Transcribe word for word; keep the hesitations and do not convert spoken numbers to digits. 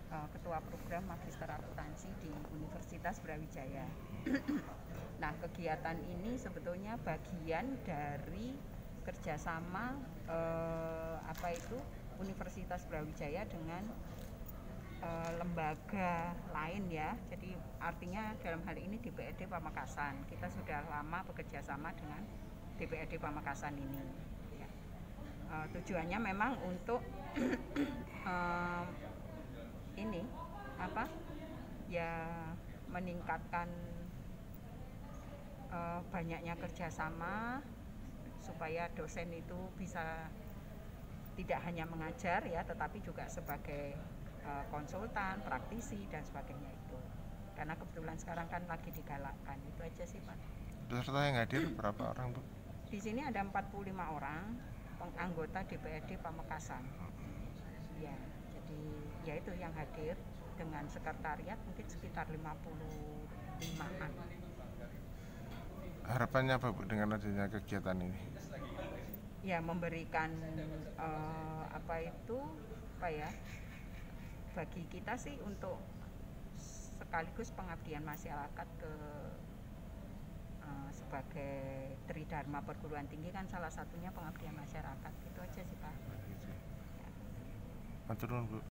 uh, ketua program Magister Akuntansi di Universitas Brawijaya. Nah, kegiatan ini sebetulnya bagian dari kerjasama uh, apa itu Universitas Brawijaya dengan uh, lembaga lain ya. Jadi artinya dalam hal ini D P R D Pamekasan. Kita sudah lama bekerja sama dengan D P R D Pamekasan ini. Ya. Uh, tujuannya memang untuk uh, ini apa ya meningkatkan uh, banyaknya kerjasama supaya dosen itu bisa tidak hanya mengajar ya, tetapi juga sebagai uh, konsultan, praktisi dan sebagainya itu. Karena kebetulan sekarang kan lagi digalakkan. Itu aja sih Pak. Peserta yang hadir berapa orang Bu? Di sini ada empat puluh lima orang anggota D P R D Pamekasan. Ya, jadi ya itu yang hadir dengan sekretariat mungkin sekitar lima puluh limaan. Harapannya apa Bu dengan adanya kegiatan ini? Ya, memberikan uh, apa itu apa ya bagi kita sih untuk sekaligus pengabdian masyarakat ke uh, sebagai Tridharma perguruan tinggi kan salah satunya pengabdian masyarakat. Itu aja sih Pak. Matur nuwun Bu.